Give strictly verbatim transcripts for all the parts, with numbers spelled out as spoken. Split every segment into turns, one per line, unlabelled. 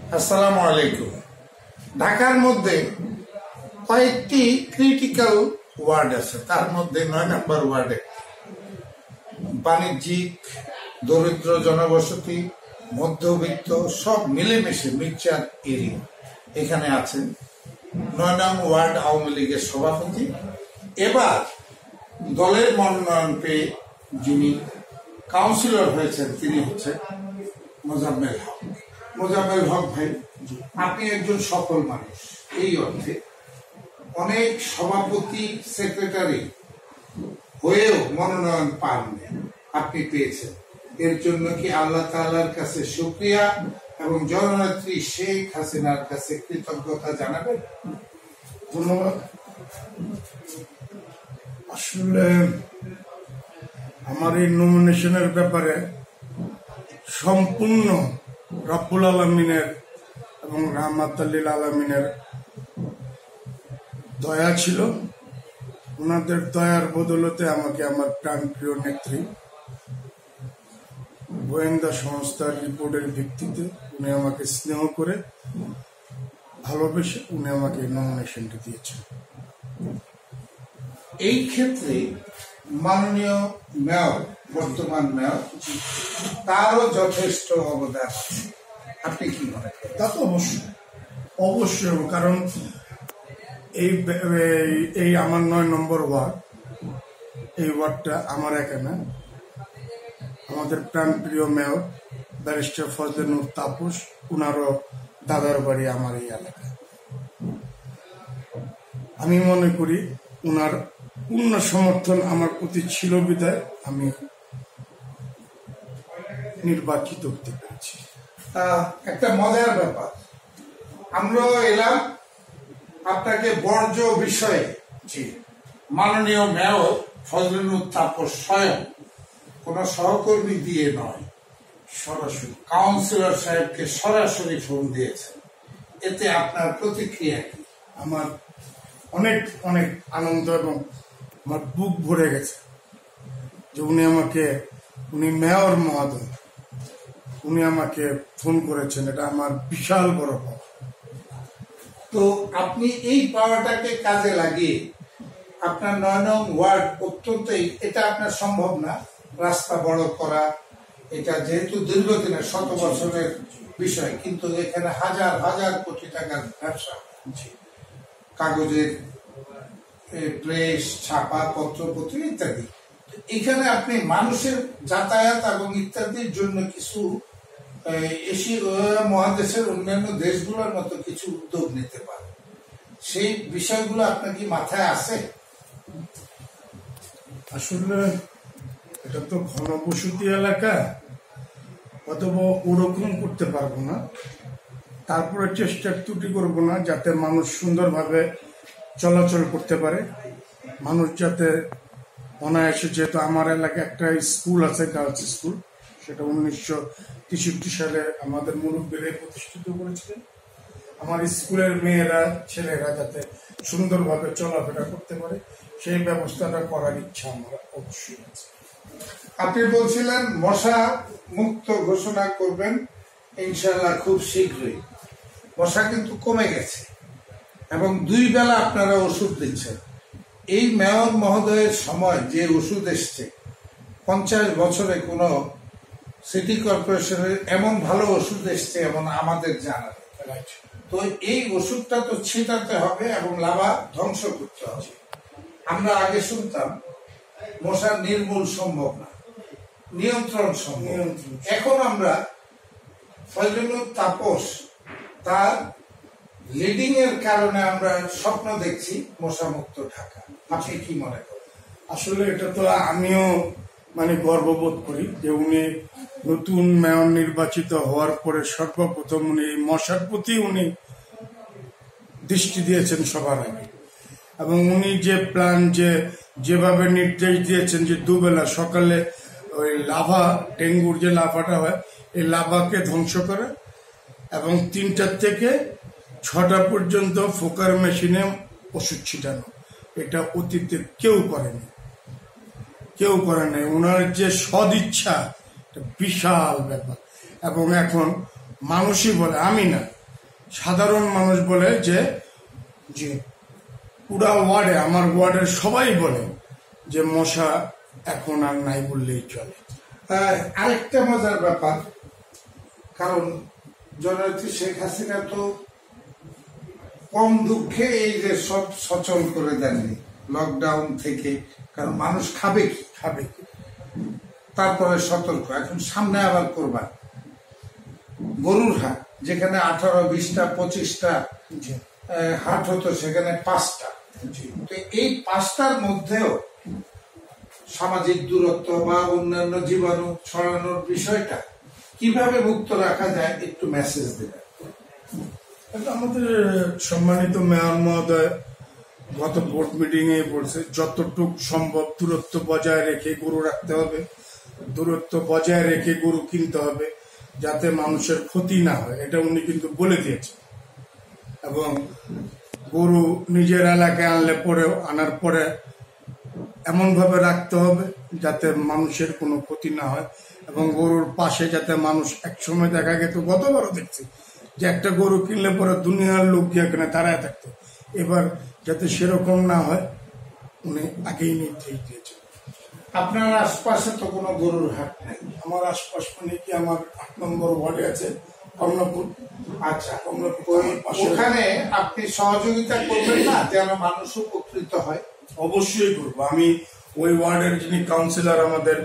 আসসালামু আলাইকুম। ঢাকার মধ্যে কয়েকটি ক্রিটিক্যাল ওয়ার্ড আছে, তার মধ্যে নয় নম্বর ওয়ার্ডে বাণিজ্যিক, দরিদ্র জনবসতি, মধ্যবিত্ত সব মিলেমিশে মিক্সচার এরিয়া। এখানে আছেন নয় নং ওয়ার্ড আওয়ামী লীগের সভাপতি, এবার দলের মনোনয়ন পেয়ে যিনি কাউন্সিলর হয়েছেন তিনি হচ্ছেন মোজাম্মেল হক। মোজাম্মেল হক ভাই, আপনি একজন সফল মানুষ, এই অর্থে অনেক সভাপতি সেক্রেটারি হয়েও মনোনয়ন পাননি, আপনি পেয়েছেন। এর জন্য কি আল্লাহ তাআলার কাছে শুকরিয়া এবং জননেত্রী শেখ হাসিনার কাছে কৃতজ্ঞতা জানাবেন?
ধন্যবাদ। আসলে আমার এই নমিনেশনের ব্যাপারে সম্পূর্ণ রব্বুল আলামিনের এবং রাহমাতুল লিল আলামিনের দয়া ছিল। ওনাদের দয়ার বদলতে আমাকে আমার প্রাণপ্রিয় নেত্রী গোয়েন্দা সংস্থার রিপোর্টের ভিত্তিতে উনি আমাকে স্নেহ করে ভালোবেসে উনি আমাকে নমিনেশনটা দিয়েছেন।
এই ক্ষেত্রে মাননীয় মেয়র, বর্তমান মেয়র, তারও যথেষ্ট অবদান আছে, আপনি কি মনে করেন?
তা তো অবশ্যই অবশ্যই কারণ এই এই আমার নয় নম্বর ওয়ার্ড, এই ওয়ার্ডটা আমার এখানে আমাদের প্রাণপ্রিয় মেয়র ব্যারিস্টার ফজলে নূর তাপস, উনারও দাদার বাড়ি আমার এই এলাকায়। আমি মনে করি উনার পূর্ণ সমর্থন আমার প্রতি ছিল বিধায় আমি নির্বাচিত হতে পেরেছি।
একটা মজার ব্যাপার, আমরা এলাম আপনাকে বর্জ্য বিষয়ে, যে মাননীয় মেয়র ফজলে নূর তাপস স্বয়ং কোন সহকর্মী দিয়ে নয়, সরাসরি কাউন্সিলর সাহেবকে সরাসরি ফোন দিয়েছেন, এতে আপনার প্রতিক্রিয়া কি?
আমার অনেক অনেক আনন্দ এবং আমার বুক ভরে গেছে যে উনি আমাকে, উনি মেয়র মহোদয়, উনি আমাকে ফোন করেছেন, এটা আমার বিশাল বড় পাওয়া।
তো আপনি এই পাওয়াটাকে কাজে লাগিয়ে আপনার নয় নং ওয়ার্ড অত্যন্ত, এটা আপনার সম্ভব না রাস্তা বড় করা, এটা যেহেতু দীর্ঘদিনের শত বছরের বিষয়, কিন্তু এখানে হাজার হাজার কোটি টাকার ব্যবসা, কাগজের প্রেস, ছাপা, পত্রপত্র ইত্যাদি। এখানে আপনি মানুষের যাতায়াত এবং ইত্যাদির জন্য কিছু এশিয়া মহাদেশের অন্যান্য দেশগুলোর মতো কিছু উদ্যোগ নিতে পারেন, সেই বিষয়গুলো আপনার কি মাথায় আছে?
আসলে এটা তো ঘনবসতি এলাকা, অথবা ওরকম করতে পারবো না, তারপরে চেষ্টা ত্রুটি করবো না যাতে মানুষ সুন্দরভাবে চলাচল করতে পারে, মানুষ যাতে অনায়াসে, যেহেতু আমার এলাকায় একটা স্কুল আছে, গার্লস স্কুল, সেটা উনিশশো তেষট্টি সালে আমাদের মুরব্বীরা প্রতিষ্ঠিত করেছিলেন। আমার স্কুলের মেয়েরা, ছেলেরা যাতে সুন্দরভাবে চলাফেরা করতে পারে, সেই ব্যবস্থাটা করার ইচ্ছা আমার অবশ্যই আছে।
আপনি বলছিলেন মশা মুক্ত ঘোষণা করবেন ইনশাল্লাহ খুব শীঘ্রই। মশা কিন্তু কমে গেছে এবং দুই বেলা আপনারা ওষুধ দিচ্ছেন। এই মেয়র মহোদয়ের সময় যে ওষুধ এসছে, পঞ্চাশ বছরে কোন সিটি কর্পোরেশনের এমন ভালো ওষুধ এসছে এমন আমাদের জানা নেই। তো এই ওষুধটা তো ছিটাতে হবে এবং লাভা ধ্বংস করতে হবে। আমরা আগে শুনতাম মশা নির্মূল সম্ভব না, নিয়ন্ত্রণ সম্ভব। এখন আমরা ফজলে নূর তাপস তার লিডিং এর কারণে আমরা স্বপ্ন দেখছি মশা মুক্ত ঢাকা। আপনি কি মনে করেন?
আসলে এটা তো আমিও মানে গর্ববোধ করি যে উনি নতুন মেয়র নির্বাচিত হওয়ার পরে সর্বপ্রথম উনি মশার প্রতি উনি দৃষ্টি দিয়েছেন সবার আগে, এবং উনি যে প্ল্যান, যে যেভাবে নির্দেশ দিয়েছেন যে দুবেলা সকালে ওই লাভা, ডেঙ্গুর যে লাভাটা হয়, এই লাভাকে ধ্বংস করে এবং তিনটার থেকে ছটা পর্যন্ত ফোকার মেশিনে ওষুধ ছিটানো, এটা অতীতে কেউ করেনি, কেউ করে নাই। ওনার যে সদিচ্ছা, বিশাল ব্যাপার। এবং এখন মানুষই বলে, আমি না, সাধারণ মানুষ বলে যে যে পুরা ওয়ার্ডে, আমার ওয়ার্ডের সবাই বলে যে মশা এখন আর নাই বললেই চলে।
আরেকটা মজার ব্যাপার, কারণ জননেত্রী শেখ হাসিনা তো কম দুঃখে এই যে সব সচল করে দেননি লকডাউন থেকে, কারণ মানুষ খাবে কি
খাবে কি,
তারপরে সতর্ক। এখন সামনে আবার করবা গরুর হাট, যেখানে আঠারো বিশটা পঁচিশটা হাট হতো সেখানে পাঁচটা। তো এই পাঁচটার মধ্যেও সামাজিক দূরত্ব বা অন্যান্য জীবাণু ছড়ানোর বিষয়টা কিভাবে মুক্ত রাখা যায় একটু মেসেজ দেবেন।
আমাদের সম্মানিত মেয়র মহোদয় গত বোর্ড মিটিং এ বলছে যতটুক সম্ভব দূরত্ব বজায় রেখে গরু রাখতে হবে, দূরত্ব বজায় রেখে গরু কিনতে হবে যাতে মানুষের ক্ষতি না হয়, এটা উনি কিন্তু বলে দিয়েছেন। এবং গরু নিজের এলাকায় আনলে পরেও আনার পরে এমন ভাবে রাখতে হবে যাতে মানুষের কোনো ক্ষতি না হয়, এবং গরুর পাশে যাতে মানুষ, একসময় দেখা গেত, গতবারও দেখছি যে একটা গরু কিনলে পরে দুনিয়ার লোক গিয়ে এখানে দাঁড়ায় থাকতো, এবার যাতে সেরকম না হয় উনি আগেই নির্দেশ দিয়েছেন।
আপনার আশপাশে তো কোনো গরুর হাট নাই?
আমার আশপাশ মানে কি, আমার আট নম্বর ওয়ার্ডে আছে কমলাপুর।
আচ্ছা, ওখানে আপনি সহযোগিতা করবেন না যেন মানুষ উপকৃত হয়?
অবশ্যই করবো। আমি ওই ওয়ার্ডের যিনি কাউন্সিলর, আমাদের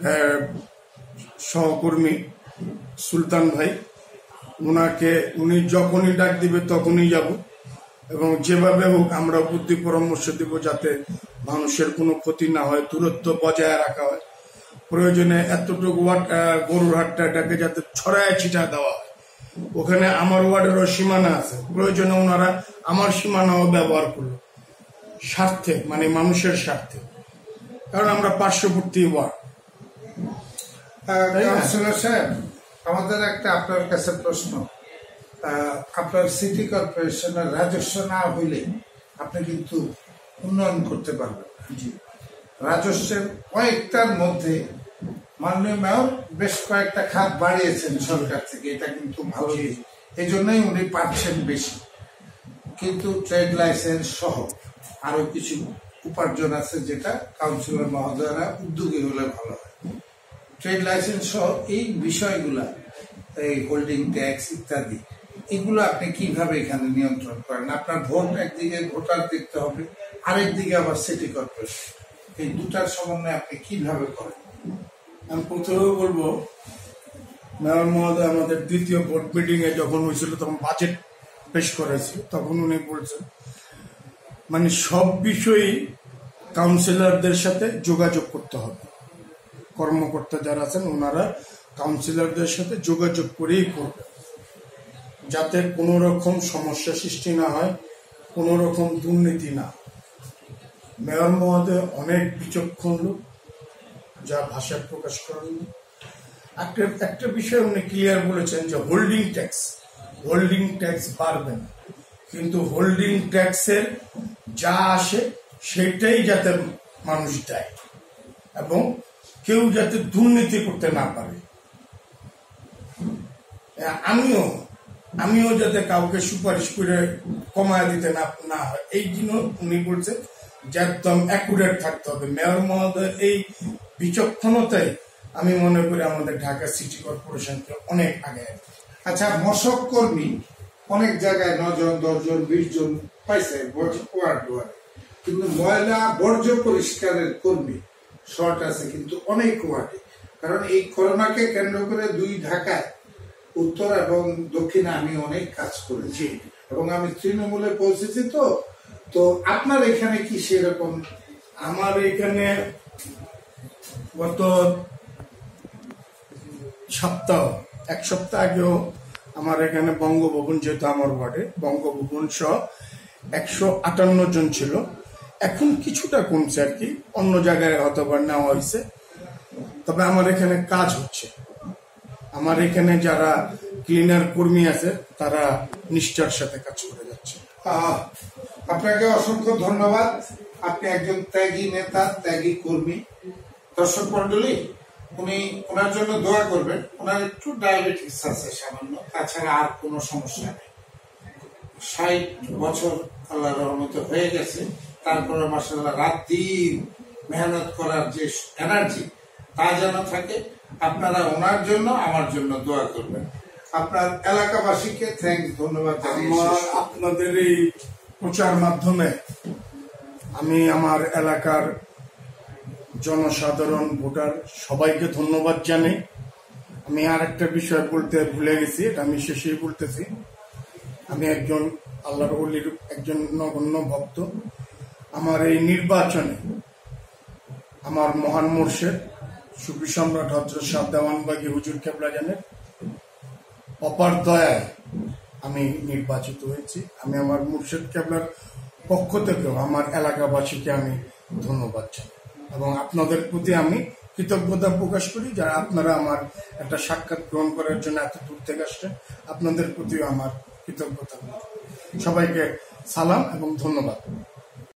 সহকর্মী সুলতান ভাই, উনাকে উনি যখনই ডাক দিবে তখনই যাব, এবং যেভাবে হোক আমরা বুদ্ধি পরামর্শ দিব যাতে মানুষের কোনো ক্ষতি না হয়, দূরত্ব বজায় রাখা হয়। প্রয়োজনে এতটুকু গরুর হাটটাকে যাতে ছড়ায় ছিটা দেওয়া হয়। ওখানে আমার ওয়ার্ডেরও সীমানা আছে, প্রয়োজনে ওনারা আমার সীমানাও ব্যবহার করলো স্বার্থে, মানে মানুষের স্বার্থে, কারণ আমরা পার্শ্ববর্তী ওয়ার্ড।
কাউন্সিলর সাহেব, আমাদের একটা আপনার কাছে প্রশ্ন। আপনার সিটি কর্পোরেশনের রাজস্ব না হইলে আপনি কিন্তু উন্নয়ন করতে পারবেন। রাজস্বের কয়েকটার মধ্যে মাননীয় মেয়র বেশ কয়েকটা খাত বাড়িয়েছেন সরকার থেকে, এটা কিন্তু ভালো, এই জন্যই উনি পাচ্ছেন বেশি। কিন্তু ট্রেড লাইসেন্স সহ আরো কিছু উপার্জন আছে যেটা কাউন্সিলর মহোদয়রা উদ্যোগী হলে ভালো হয়। ট্রেড লাইসেন্স সহ এই বিষয়গুলা, এই হোল্ডিং ট্যাক্স ইত্যাদি, এগুলো আপনি কিভাবে এখানে নিয়ন্ত্রণ করেন? আপনার ভোট একদিকে ভোটার দেখতে হবে, আরেকদিকে আবার সিটি কর্পোরেশন, এই দুটার সমন্বয় আপনি কিভাবে করেন?
আমি প্রথমে বলবো, মেয়র মহোদয় আমাদের দ্বিতীয় বোর্ড মিটিং এ যখন হয়েছিল তখন বাজেট পেশ করেছি, তখন উনি বলছেন মানে সব বিষয়ই কাউন্সিলরদের সাথে যোগাযোগ করতে হবে। কর্মকর্তা যারা আছেন ওনারা কাউন্সিলরদের সাথে যোগাযোগ করেই করবে, যাতে কোনো রকম সমস্যা সৃষ্টি না হয়, কোনো রকম দুর্নীতি না। মেয়র মহোদয় অনেক বিচক্ষণ লোক, যা ভাষায় প্রকাশ করেন। একটা একটা বিষয় উনি ক্লিয়ার বলেছেন যে হোল্ডিং ট্যাক্স হোল্ডিং ট্যাক্স বাড়বে না, কিন্তু হোল্ডিং ট্যাক্সের যা আসে সেটাই যাতে মানুষ দেয়, এবং কেউ যাতে দুর্নীতি করতে না পারে। আমিও আমিও যাতে কাউকে সুপারিশ করে কমায় দিতে না না হয়, এই জন্য উনি বলছেন যে একদম অ্যাকুরেট থাকতে হবে। মেয়র মহোদয় এই বিচক্ষণতাই আমি মনে করি আমাদের ঢাকা সিটি কর্পোরেশনকে অনেক আগে।
আচ্ছা, মশক কর্মী অনেক জায়গায় নজন দশজন বিশ জন পাইছে ওয়ার্ড ওয়ার্ড, কিন্তু ময়লা বর্জ্য পরিষ্কারের কর্মী শর্ট আছে কিন্তু অনেক ওয়ার্ডে। কারণ এই করোনাকে কেন্দ্র করে দুই ঢাকায় উত্তর এবং দক্ষিণে আমি অনেক কাজ করেছি এবং আমি তৃণমূলে পৌঁছেছি। তো তো আপনার এখানে কি সেরকম?
আমার এখানে গত সপ্তাহ এক সপ্তাহ আগেও আমার এখানে বঙ্গভবন, যেহেতু আমার ওয়ার্ডে বঙ্গভবন সহ একশো আটান্ন জন ছিল। এখন কিছুটা কমছে আর কি, অন্য জায়গায় হয়তো নেওয়া হয়েছে, তবে আমার এখানে কাজ হচ্ছে। আমার এখানে যারা ক্লিনার কর্মী আছে তারা নিষ্ঠার সাথে কাজ করে যাচ্ছে।
আপনাকে অসংখ্য ধন্যবাদ। আপনি একজন ত্যাগী নেতা, ত্যাগী কর্মী। দর্শক মন্ডলী, উনি ওনার জন্য দোয়া করবেন। ওনার একটু ডায়াবেটিস আছে সামান্য, তাছাড়া আর কোনো সমস্যা নেই। ষাট বছর আল্লাহ রহমতে হয়ে গেছে, তারপরে মাশাআল্লাহ রাত দিন মেহনত করার যে এনার্জি তা যেন থাকে। আপনারা ওনার জন্য আমার জন্য দোয়া করবেন। আপনার এলাকাবাসীকে থ্যাংকস, ধন্যবাদ জানাই।
আপনাদের এই প্রচার মাধ্যমে আমি আমার এলাকার জনসাধারণ ভোটার সবাইকে ধন্যবাদ জানাই। আমি আর একটা বিষয় বলতে ভুলে গেছি, এটা আমি শেষেই বলতেছি। আমি একজন আল্লাহর ওলির একজন নগণ্য ভক্ত। আমার এই নির্বাচনে আমার মহান মুর্শিদ সুফি সম্রাট হযরত শাহ দেওয়ানবাগী হুজুর কেবলা জানের অপার দয়ায় আমি নির্বাচিত হয়েছি। আমি আমার মুর্শিদ কেবলার পক্ষ থেকেও আমার এলাকাবাসীকে আমি ধন্যবাদ জানাই এবং আপনাদের প্রতি আমি কৃতজ্ঞতা প্রকাশ করি, যারা আপনারা আমার একটা সাক্ষাৎ গ্রহণ করার জন্য এত দূর থেকে আসছেন। আপনাদের প্রতিও আমার কৃতজ্ঞতা। সবাইকে সালাম এবং ধন্যবাদ।